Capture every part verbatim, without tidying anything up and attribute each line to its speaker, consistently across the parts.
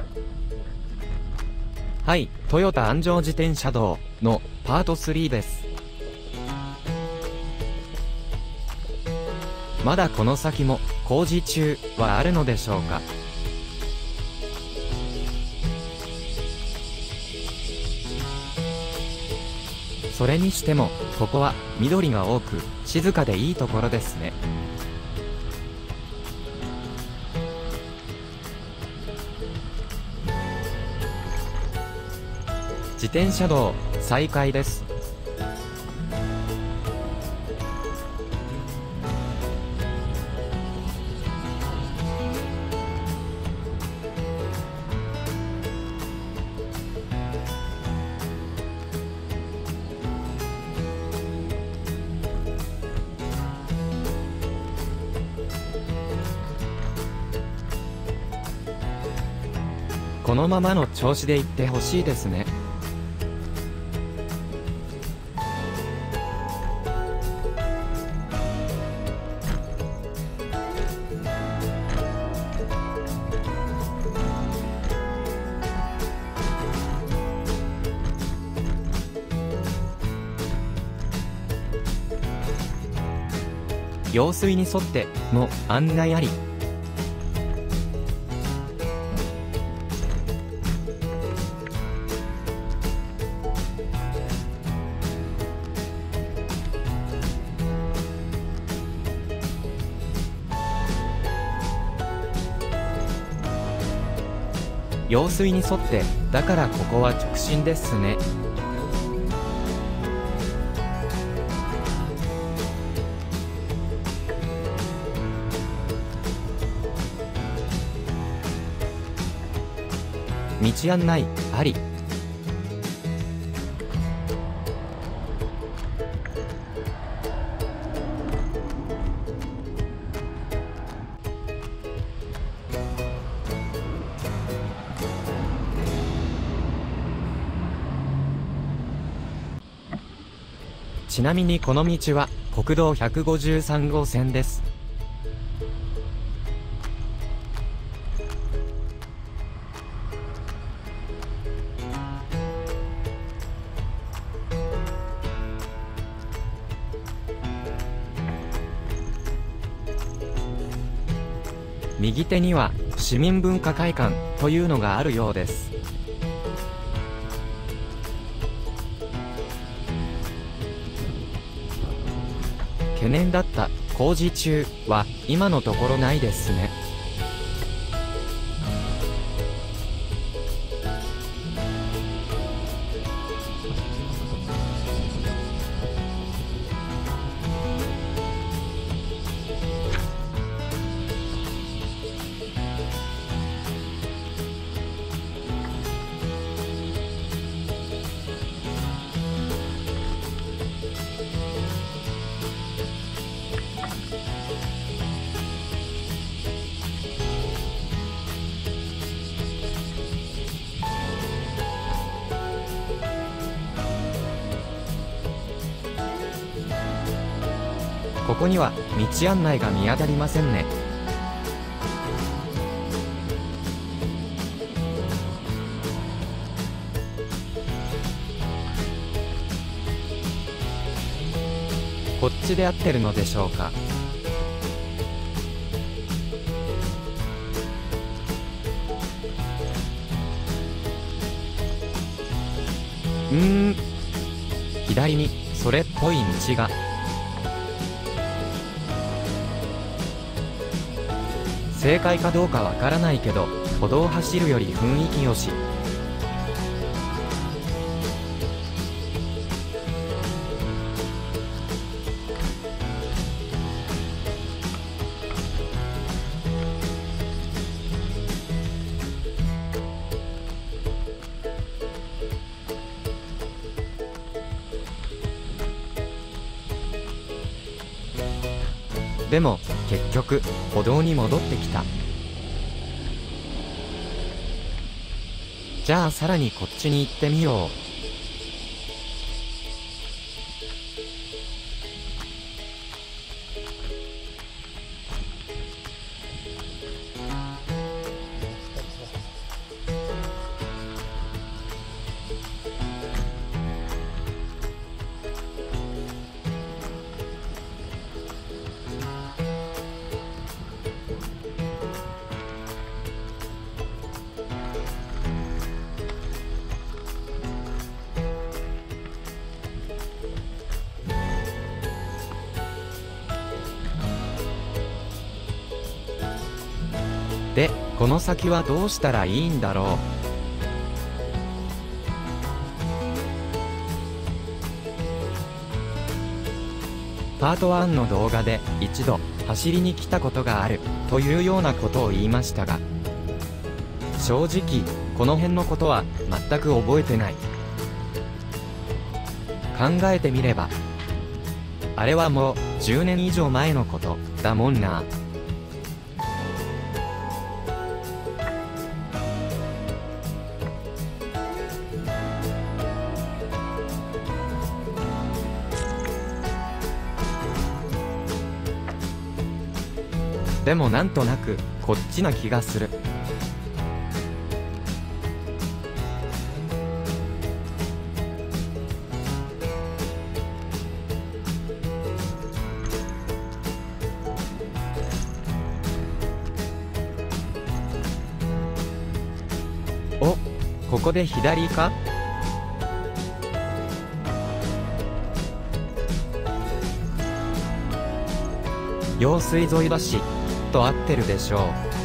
Speaker 1: はい、トヨタ安城自転車道のパートスリーです。まだこの先も工事中はあるのでしょうか。それにしても、ここは緑が多く静かでいいところですね。自転車道再開です。このままの調子で行ってほしいですね。用水に沿っての案内あり。用水に沿って、だからここは直進ですね。道案内あり。ちなみにこの道は国道ひゃくごじゅうさん号線です。右手には市民文化会館というのがあるようです。懸念だった工事中は今のところないですね。ここには道案内が見当たりませんね。こっちで合ってるのでしょうか。うーん、左にそれっぽい道が。正解かどうかわからないけど、歩道を走るより雰囲気よし。でも結局歩道に戻ってきた。じゃあさらにこっちに行ってみよう。 で、この先はどうしたらいいんだろう。パートワンの動画で一度走りに来たことがあるというようなことを言いましたが、正直この辺のことは全く覚えてない。考えてみればあれはもうじゅうねん以上前のことだもんな。でもなんとなくこっちな気がする。お、ここで左か？用水沿いだしと合ってるでしょう。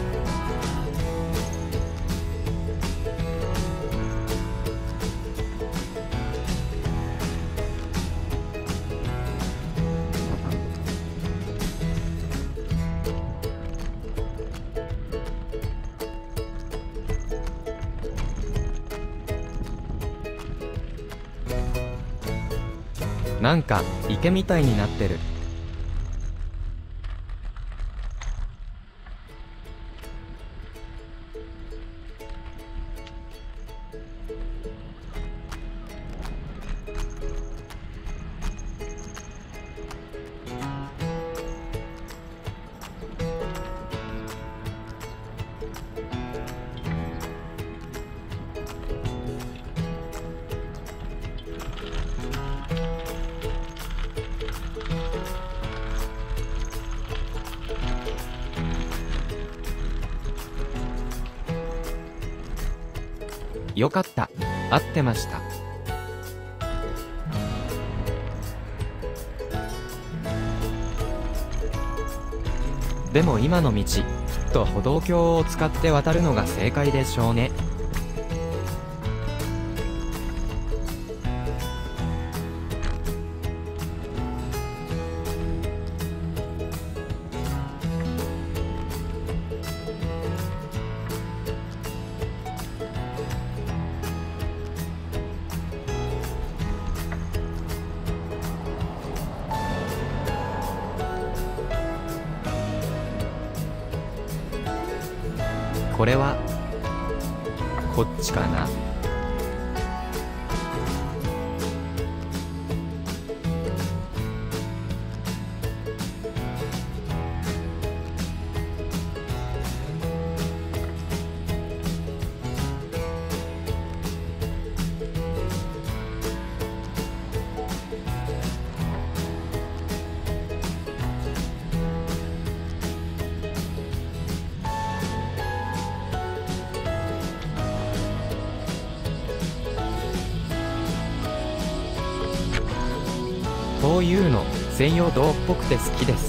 Speaker 1: なんか池みたいになってる。よかった。合ってました。でも今の道、きっと歩道橋を使って渡るのが正解でしょうね。これはこっちかな。こういうの専用道っぽくて好きです。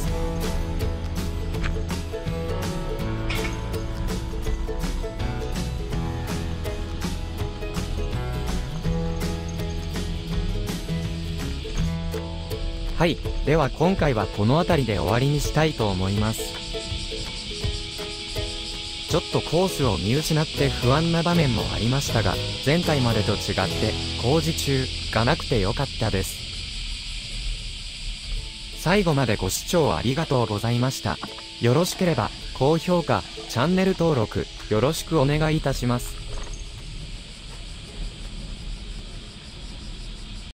Speaker 1: はい、では今回はこの辺りで終わりにしたいと思います。ちょっとコースを見失って不安な場面もありましたが、前回までと違って工事中がなくてよかったです。最後までご視聴ありがとうございました。よろしければ高評価、チャンネル登録よろしくお願いいたします。